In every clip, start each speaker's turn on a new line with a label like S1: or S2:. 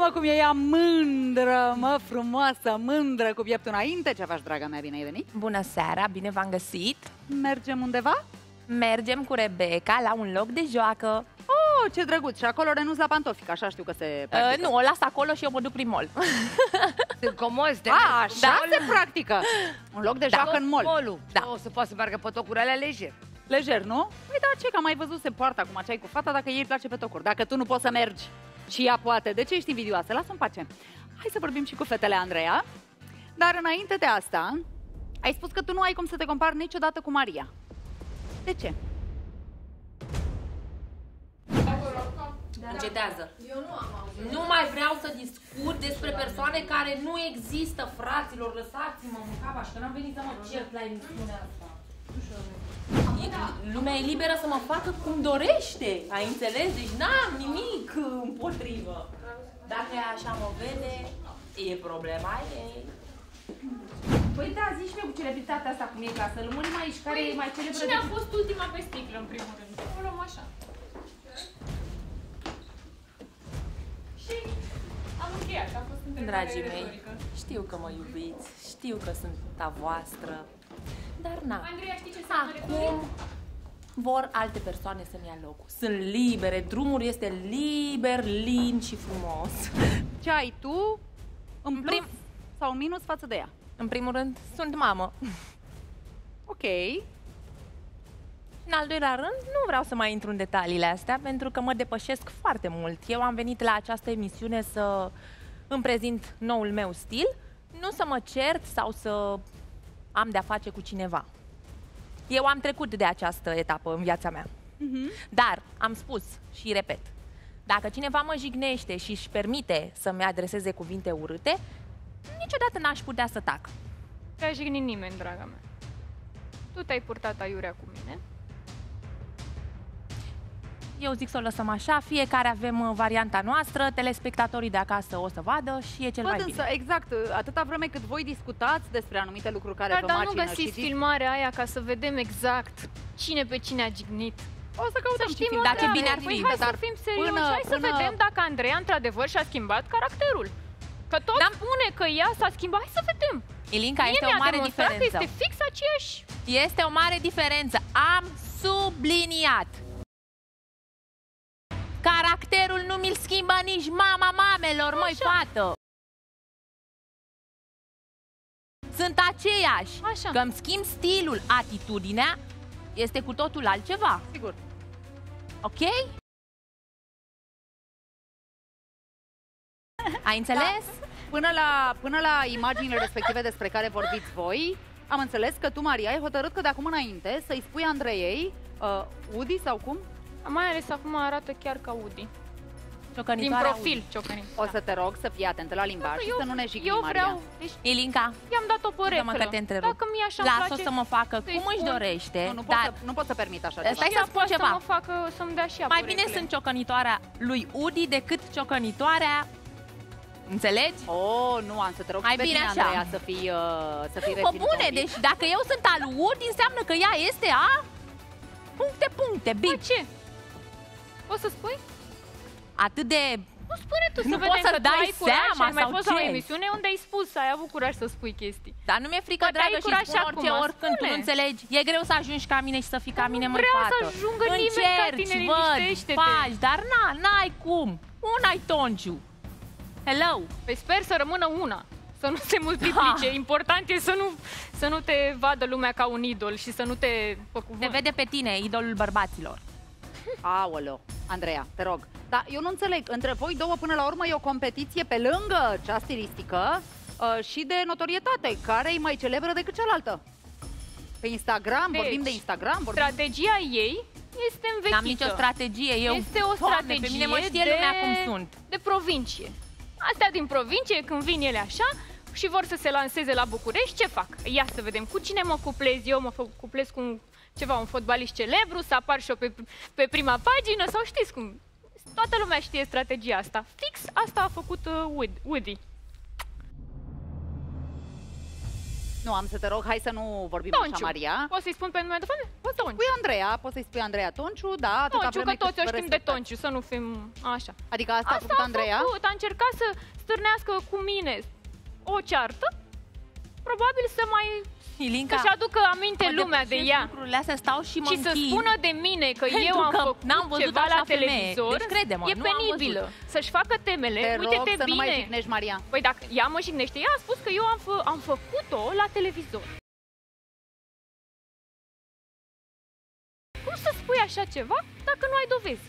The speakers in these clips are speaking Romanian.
S1: Mamă, cum e ea mândră, mă, frumoasă, mândră, cu pieptul înainte. Ce faci, draga mea? Bine ai venit?
S2: Bună seara, bine v-am găsit.
S1: Mergem undeva?
S2: Mergem cu Rebecca la un loc de joacă.
S1: Oh, ce drăguț! Și acolo renunț la pantofi, că așa știu că se practică.
S2: Nu, o las acolo și eu mă duc prin mall.
S3: Sunt comozi de
S1: așa se practică! Un loc de joacă în mall.
S3: Mall-ul.
S2: Da.
S3: O să poată să meargă pe tocuri alea lejer.
S1: Lejer, nu? Păi da, ce, că am mai văzut se poartă acum ce ai cu fata dacă ei îi place pe tocuri. Dacă tu nu poți să mergi și ea poate, de ce ești invidioasă? Lasă-mi pace. Hai să vorbim și cu fetele, Andreea. Dar înainte de asta, ai spus că tu nu ai cum să te compari niciodată cu Maria. De ce?
S4: Încetează. Eu nu am auzit. Nu mai vreau să discut despre persoane care nu există, fraților. Lăsați-mă în capa și că n-am venit să mă cert la emisiunea asta. Lumea e liberă să mă facă cum dorește, ai înțeles? Deci n-am nimic împotrivă. Dacă e așa mă vede, e problema ei.
S2: Păi da, zici mie cu celebritatea asta cum e, ca să lămurim aici, care e mai celebră.
S5: Cine a fost ultima pe sticlă, în primul rând? O luăm așa. Și am încheiat, a fost întrebare
S4: Dragii mei,
S5: retorică.
S4: știu că mă iubiți, știu că sunt a voastră, dar na.
S5: Andreea, știi ce înseamnă
S4: Acum
S5: retorică?
S4: vor alte persoane să-mi ia locul. Sunt libere, drumul este liber, lin și frumos.
S1: Ce ai tu în plus sau în minus față de ea?
S2: În primul rând, sunt mamă.
S1: Ok.
S2: În al doilea rând, nu vreau să mai intru în detaliile astea, pentru că mă depășesc foarte mult. Eu am venit la această emisiune să îmi prezint noul meu stil, nu să mă cert sau să am de-a face cu cineva. Eu am trecut de această etapă în viața mea. Dar am spus și repet, dacă cineva mă jignește și își permite să-mi adreseze cuvinte urâte, niciodată n-aș putea să tac.
S5: Te-a jignit nimeni, draga mea. Tu te-ai purtat aiurea cu mine.
S2: Eu zic să o lăsăm așa, fiecare avem varianta noastră, telespectatorii de acasă o să vadă și e cel mai
S1: Văd
S2: bine.
S1: însă, exact, atâta vreme cât voi discutați despre anumite lucruri care
S5: Dar
S1: vă
S5: nu
S1: macină
S5: găsiți
S1: și
S5: filmarea aia ca să vedem exact cine pe cine a jignit.
S1: o să căutăm
S5: Să
S1: și
S5: știm,
S1: filmul.
S2: Dar ce
S5: Andreea,
S2: bine ar
S5: păi
S2: fi,
S5: hai
S1: dar
S5: să fim serioși,
S1: până-
S5: hai să
S1: până-
S5: vedem dacă Andreea într-adevăr și-a schimbat caracterul. Că tot spune că ea s-a schimbat, hai să vedem.
S2: Ilinca,
S5: Mie
S2: este
S5: mi-a
S2: o mare
S5: demonstrat că
S2: diferență.
S5: este fix aceeași.
S2: Este o mare diferență. Am subliniat. Caracterul nu mi-l schimbă nici mama mamelor, măi, fată. Sunt aceeași.
S5: Așa.
S2: Că îmi schimb stilul, atitudinea, este cu totul altceva.
S1: Sigur.
S2: Ok? Ai înțeles?
S1: Până la imaginile respective despre care vorbiți voi, am înțeles că tu, Maria, ai hotărât că de acum înainte să-i spui Andreiei, Udi sau cum?
S5: Mai ales acum arată chiar ca Udi. Din
S2: Ciocănitoarea
S5: profil, ciocănit.
S1: O să te rog să fii atentă la limbaj și să nu ne jigni,
S5: eu
S1: Maria.
S5: vreau, deci
S2: Ilinca,
S5: i-am dat o poreclă.
S2: scuze-mă că te întrerup.
S5: Dacă mi-e așa
S2: lasă-o
S5: place,
S2: să mă facă
S5: să-i
S2: cum își
S5: spun.
S2: dorește,
S1: Nu, nu pot să permit așa ceva.
S2: Stai
S5: și
S2: să
S5: ea
S2: spun
S5: poate
S2: ceva.
S5: să mă facă, să-mi dea și ea
S2: Mai bine
S5: porecle.
S2: sunt ciocănitoarea lui Udi decât ciocănitoarea. Înțelegi?
S1: Oh, nu, am să te rog
S2: Mai
S1: și pe
S2: bine
S1: tine,
S2: așa.
S1: Andreea, să fii
S2: Pe
S1: reținută
S2: bune,
S1: un pic.
S2: deci dacă eu sunt al lui Udi, înseamnă că ea este a... Puncte,
S5: Bă,
S2: bip.
S5: ce? Poți să spui?
S2: Atât de...
S5: Nu spune tu, să
S2: Nu
S5: vedem
S2: poți să
S5: că tu
S2: dai
S5: ai curaj
S2: seama
S5: și ai mai
S2: sau
S5: fost la o
S2: ce?
S5: emisiune unde ai spus, ai avut curaj să spui chestii.
S2: Dar nu mi-e frică,
S5: Poate ai
S2: dragă, și
S5: curaj
S2: spun
S5: și
S2: orice,
S5: acum,
S2: oricând, tu
S5: spune.
S2: nu înțelegi. E greu să ajungi ca mine și să fii ca mine, măi,
S5: vreau să
S2: fată.
S5: ajungă nimeni ca tine,
S2: văd,
S5: liniștește-te.
S2: faci, dar n-ai cum. Una-i tonciu. Hello?
S5: Păi sper să rămână una, să nu se multiplice.
S2: Ha.
S5: Important e să nu te vadă lumea ca un idol și să nu te...
S2: Te vede pe tine, idolul bărbaților.
S1: Aoleo, Andreea, te rog. Dar eu nu înțeleg, între voi două până la urmă e o competiție pe lângă cea stilistică și de notorietate. Care e mai celebră decât cealaltă? Pe Instagram,
S5: Deci,
S1: vorbim de Instagram, vorbim...
S5: Strategia ei este învechită.
S2: N-am nicio strategie, eu...
S5: Este o
S2: Doamne,
S5: strategie
S2: pe mine mă știe lumea cum sunt.
S5: de provincie. Astea din provincie, când vin ele așa și vor să se lanseze la București, ce fac? Ia să vedem cu cine mă cuplez eu, cuplez cu un fotbalist celebru, să apar și eu pe prima pagină, sau știți cum? Toată lumea știe strategia asta. Fix asta a făcut Woody.
S1: Nu, am să te rog, hai să nu vorbim
S5: Tonciu.
S1: așa, Maria.
S5: Poți să-i spun pe nume de familie? Tonciu.
S1: Spui Andreea, poți să-i spui Andreea Tonciu, da, atâta
S5: Tonciu,
S1: vreme
S5: că toți
S1: cât
S5: o
S1: vă
S5: știm de
S1: respectați.
S5: Tonciu, să nu fim așa.
S1: Adică asta a făcut Andreea?
S5: a făcut, a încercat să stârnească cu mine o ceartă, probabil să mai
S2: Ilinca,
S5: să-și aducă aminte
S2: mă
S5: lumea de
S2: depășesc
S5: ea.
S2: lucrurile astea, stau și mă
S5: Și să
S2: închin.
S5: spună de mine că
S2: Pentru
S5: eu am
S2: că
S5: făcut
S2: n-am văzut
S5: ceva
S2: așa
S5: la
S2: femeie.
S5: televizor,
S2: Deci crede-mă,
S5: e
S2: nu am
S5: penibilă.
S2: văzut.
S5: Să-și facă temele,
S1: Te
S5: uite-te
S1: rog să nu mai
S5: bine.
S1: jignești, Maria.
S5: Păi dacă ea mă jignește, ea a spus că eu am făcut-o la televizor. Cum să spui așa ceva dacă nu ai dovezi?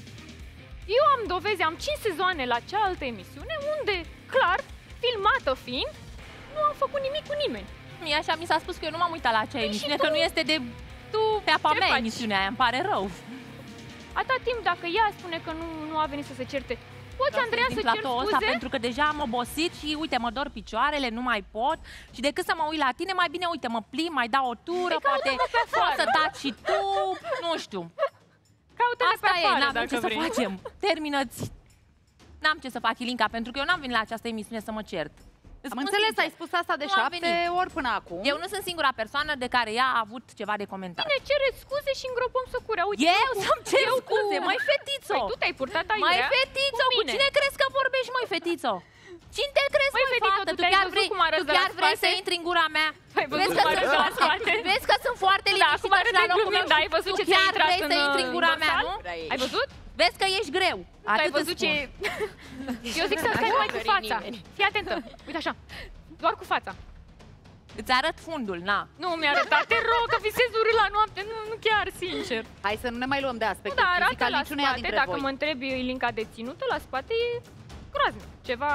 S5: Eu am dovezi, am 5 sezoane la cealaltă emisiune unde, clar, filmată fiind, nu am făcut nimic cu nimeni.
S2: Mie așa mi s-a spus că eu nu m-am uitat la acea emisiune,
S5: tu?
S2: că nu este de pe apa
S5: ce
S2: mea
S5: faci?
S2: emisiunea aia, îmi pare rău.
S5: Atâta timp dacă ea spune că nu a venit să se certe, poți,
S2: Vreau
S5: Andreea,
S2: să
S5: să
S2: zic la
S5: cer
S2: tot
S5: scuze?
S2: ăsta, pentru că deja am obosit și uite, mă dor picioarele, nu mai pot. Și decât să mă uit la tine, mai bine, uite, mă plimb, mai dau o tură,
S5: Păi
S2: poate
S5: caută-mă pe afară.
S2: poți să taci și tu, nu știu.
S5: Caută-ne pe
S2: Asta e,
S5: afară,
S2: n-avem
S5: dacă
S2: ce să
S5: vrei.
S2: facem. Termină-ți. N-am ce să fac, Ilinca, pentru că eu n-am venit la această emisiune să mă cert. Îți
S1: Am
S2: spun
S1: înțeles,
S2: sincer.
S1: ai spus asta de
S2: Nu am
S1: 7
S2: venit.
S1: ori până acum.
S2: Eu nu sunt singura persoană de care ea a avut ceva de comentat.
S5: Ne cereți scuze și îngropăm săcurea. Uite,
S2: Eu să-mi cer
S5: eu
S2: scuze,
S5: cu-
S2: mai fetițo!
S5: Păi tu te-ai purtat aiurea
S2: Mai fetițo, cu
S5: mine.
S2: cine crezi că vorbești, mai fetițo? Cine te crezi,
S5: Măi,
S2: mai
S5: fetițo,
S2: fată?
S5: tu
S2: Tu
S5: te-ai
S2: chiar
S5: văzut
S2: vrei,
S5: cum arăți
S2: tu
S5: de la
S2: chiar vrei
S5: spate?
S2: să intri în gura mea?
S5: Ai văzut
S2: Vezi
S5: cum
S2: că
S5: arăți
S2: sunt
S5: de la
S2: foarte,
S5: spate?
S2: vezi că sunt foarte
S5: Da,
S2: liniștită
S5: acum
S2: și
S5: arăt
S2: la
S5: de
S2: locul
S5: glumind,
S2: meu.
S5: dar ai văzut
S2: Tu
S5: ce ți-a
S2: chiar
S5: intrat
S2: vrei să
S5: în,
S2: intri în gura
S5: în
S2: mea,
S5: dorsal?
S2: nu?
S5: Ai văzut?
S2: Vezi că ești greu.
S5: Tu ai
S2: Atât
S5: văzut
S2: îți spun.
S5: ce... Eu zic să stai mai cu fața. Fii atentă. Uite așa. Doar cu fața.
S2: Îți arăt fundul, na.
S5: Nu mi-a arătat, te rog, că visez urât la noapte. Nu chiar, sincer.
S1: Hai să nu ne mai luăm de
S5: Nu,
S1: aspectul
S5: dar
S1: fizic
S5: arată
S1: al
S5: la
S1: niciuneia
S5: spate,
S1: dintre
S5: dacă
S1: voi.
S5: mă întrebi Ilinca de ținută, la spate e groaznic. Ceva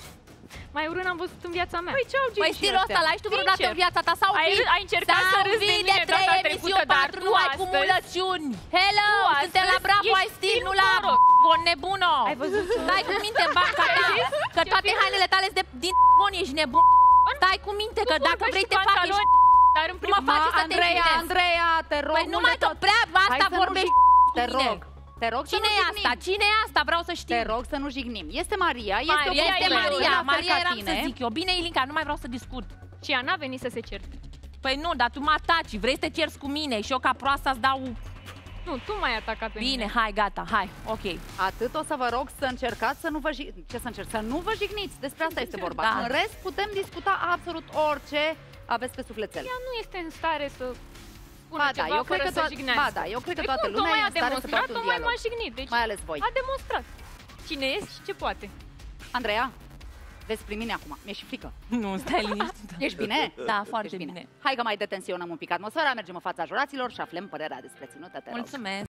S5: mai urât am văzut în viața mea. Păi ce au
S2: Păi stilul ăsta l-ai tu vreodată
S5: Sincer.
S2: în viața ta sau
S5: Ai-
S2: vii?
S5: ai încercat să
S2: sau
S5: râzi de
S2: vii
S5: mine
S2: de 3
S5: data trecută,
S2: emisiuni,
S5: dar
S2: 4,
S5: tu
S2: nu ai
S5: astăzi-
S2: cumulațiuni. Hello,
S5: Tu
S2: suntem la
S5: astăzi
S2: Bravo
S5: ești
S2: ai stil, nu
S5: stil
S2: la
S5: moroc.
S2: Gon nebuno.
S5: Ai văzut?
S2: Stai cu minte în banca ta,
S5: zis?
S2: că
S5: Ce
S2: toate
S5: fi-
S2: hainele tale sunt din Gon, ești nebun. Stai cu minte, că
S5: Tu
S2: dacă
S5: vorbești
S2: vrei
S5: cu
S2: te fac ești...
S5: pantaloni, dar în
S2: Nu mă
S5: primul
S2: face să te
S1: Andreea,
S2: jignesc.
S1: Andreea, te rog,
S2: Păi nu
S1: mult
S2: mai
S1: de
S2: tot prea,
S1: Hai
S2: asta
S1: să nu
S2: vorbești
S1: jig-
S2: cu
S1: Te
S2: mine.
S1: rog, te rog să
S2: Cine
S1: nu
S2: e
S1: jignim.
S2: asta? Cine e asta? Vreau să știu.
S1: Te rog să nu jignim. Este Maria, este o
S5: Maria,
S2: Este
S5: e
S2: Maria,
S1: la fel
S2: Maria
S1: ca
S2: eram
S1: tine.
S2: să zic eu. Bine, Ilinca, nu mai vreau să discut.
S5: Și ea n-a venit să se certe.
S2: Păi nu, dar tu mă ataci, vrei să te cerți cu mine și eu ca proasta îți dau...
S5: Nu, tu m-ai atacat pe
S2: Bine,
S5: mine.
S2: hai, gata, hai, ok.
S1: Atât o să vă rog să încercați să nu vă Ce să încerc? Să nu vă jigniți. Despre asta este vorba.
S2: Da.
S1: În rest, putem discuta absolut orice aveți pe sufletel.
S5: Ea nu este în stare să spună
S1: Ba da,
S5: ceva
S1: eu cred
S5: fără
S1: că
S5: să
S1: toată-
S5: jignească.
S1: ba da, eu cred că
S5: Păi
S1: toată
S5: cum,
S1: lumea
S5: tocmai
S1: e
S5: a
S1: în stare să
S5: demonstrat,
S1: poartă un
S5: tocmai
S1: dialog.
S5: m-a jignit. Deci
S1: Mai ales voi.
S5: a demonstrat. Cine este și ce poate.
S1: Andreea, vezi prin mine acum. Mi-e și frică.
S2: Nu, stai liniștită.
S1: Ești bine?
S2: Da, foarte
S1: Ești
S2: bine.
S1: Hai că mai detensionăm un pic atmosfera, mergem în fața juraților și aflăm părerea despre ținută, te rog.
S2: Mulțumesc.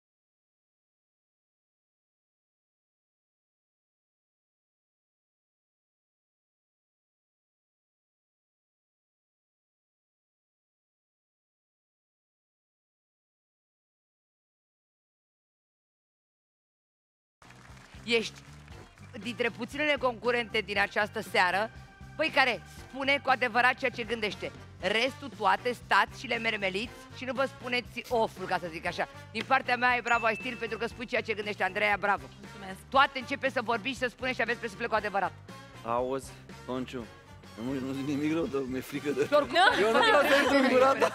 S3: Ești dintre puținele concurente din această seară, păi care spune cu adevărat ceea ce gândește. Restul toate stați și le mermeliți și nu vă spuneți oful, ca să zic așa. Din partea mea e bravo ai stil pentru că spui ceea ce gândește. Andreea, bravo.
S2: Mulțumesc.
S3: Toate începeți să vorbiți și să spuneți și aveți pe suflet cu adevărat.
S6: Auzi, Tonciu, nu zic nimic rău, dar mi-e frică de...
S3: Oricum,
S6: Eu nu vreau să intru în gura ta.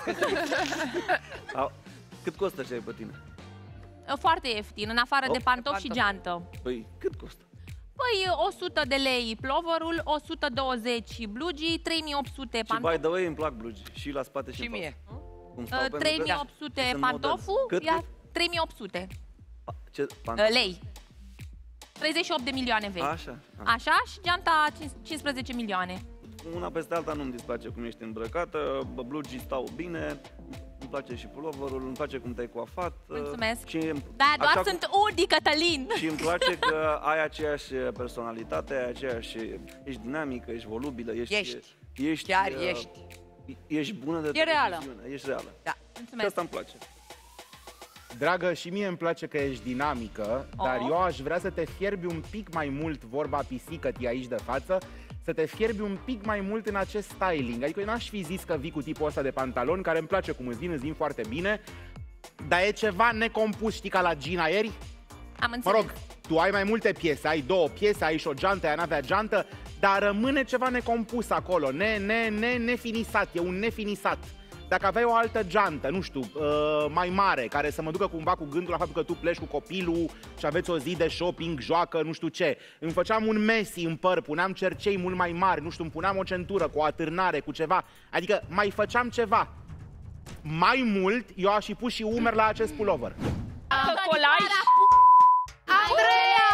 S6: Cât costă așa pe tine?
S2: Foarte ieftin, în afară de pantofi și geantă.
S6: Păi, cât costă?
S2: Păi 100 de lei ploverul, 120 blugii, 3800
S6: Și by
S2: pantofi,
S6: the way, îmi plac blugi. Și la spate și
S3: și
S6: în față.
S3: mie.
S6: Cum stau, pentru că
S2: 3800
S6: sunt
S2: pantoful,
S6: modern.
S2: iar
S6: Cât?
S2: 3800
S6: Ce? Pantofi?
S2: lei. 38 de milioane vechi.
S6: Așa.
S2: Așa și geanta 15 milioane.
S6: Una peste alta nu-mi displace cum ești îmbrăcată, blugii stau bine, îmi place și puloverul, îmi place cum te-ai coafat.
S2: Mulțumesc.
S6: Și
S2: Da, doar
S6: așa
S2: sunt Udi Cătălin.
S6: Și îmi place că ai aceeași personalitate, ai aceeași, ești dinamică, ești volubilă, ești
S3: Chiar ești.
S6: Ești bună de
S1: E reală.
S6: televiziune, ești reală.
S3: Da.
S6: Și
S2: Mulțumesc.
S6: asta îmi place.
S7: Dragă, și mie îmi place că ești dinamică, dar eu aș vrea să te fierbi un pic mai mult, vorba pisică-tii aici de față, să te fierbi un pic mai mult în acest styling. Adică eu n-aș fi zis că vii cu tipul ăsta de pantaloni, care îmi place cum îți vin foarte bine, dar e ceva necompus, știi, ca la Gina ieri?
S2: Am
S7: Mă
S2: înțeles.
S7: rog, tu ai mai multe piese, ai 2 piese, ai și o geantă, aia n-avea geantă, dar rămâne ceva necompus acolo, nefinisat, e un nefinisat. Dacă aveai o altă geantă, nu știu, mai mare, care să mă ducă cumva cu gândul la faptul că tu pleci cu copilul și aveți o zi de shopping, joacă, nu știu ce, îmi făceam un Messi în păr, puneam cercei mult mai mari, nu știu, îmi puneam o centură cu o atârnare, cu ceva, adică mai făceam ceva. Mai mult, eu aș fi pus și umeri la acest pullover.
S5: Colaj!
S3: Andreea!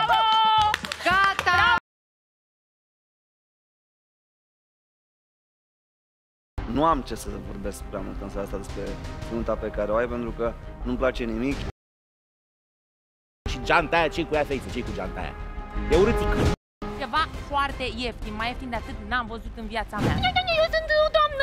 S3: Gata!
S6: Nu am ce să vorbesc prea mult în seara asta despre nunta pe care o ai, pentru că nu-mi place nimic.
S7: Și geanta aia, ce-i cu ea, feiță, ce-i cu geanta aia? E urâtic.
S2: Ceva foarte ieftin, mai ieftin de atât n-am văzut în viața mea.
S5: Eu sunt o doamnă!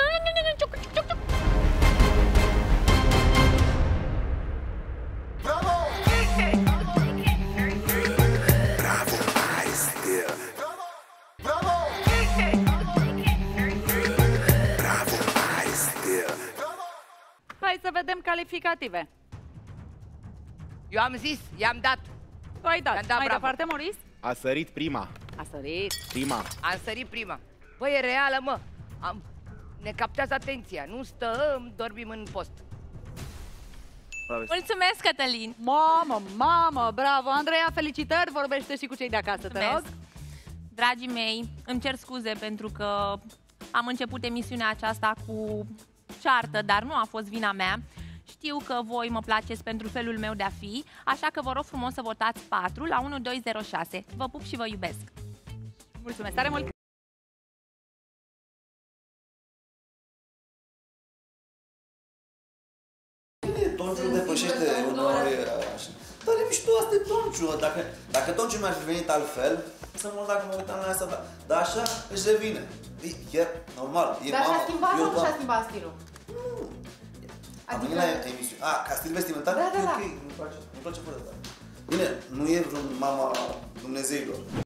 S1: Hai să vedem calificative.
S3: Eu am zis, i-am dat.
S1: Tu ai dat.
S3: I-am dat
S1: Mai
S3: bravo.
S1: departe, Maurice?
S7: A sărit prima.
S1: A sărit.
S7: Prima.
S3: Am sărit prima. Băi, e reală, mă. Ne captează atenția. Nu stăm, dormim în post.
S2: Mulțumesc, Cătălin!
S1: Mamă, bravo! Andreea, felicitări! Vorbește și cu cei de acasă, te rog.
S2: Dragii mei, îmi cer scuze pentru că am început emisiunea aceasta cu ceartă, dar nu a fost vina mea. Știu că voi mă placeți pentru felul meu de a fi, așa că vă rog frumos să votați 4 la 1206. Vă pup și vă iubesc!
S1: Mulțumesc tare mult!
S8: Tonciul depășește uneori așa. Dar e mișto, asta e Tonciu. Dacă Tonciu mi-ar fi venit altfel, să mă dacă mă uitam la asta, dar așa își revine. E normal.
S9: Dar și-a schimbat sau nu și-a schimbat stilul?
S8: Nu. Am venit la emisiune. Ca stil vestimentar?
S9: Da.
S8: Ok, îmi place fără asta. Bine, nu e vreun mama Dumnezeilor.